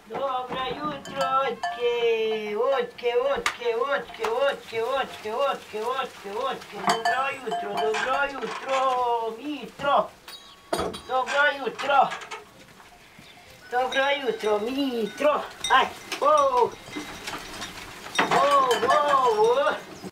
Dobro jutro, očke, očke, očke, očke, očke, očke, očke, očke, očke, dobro jutro, Mitro, dobro jutro, Mitro, aj, o,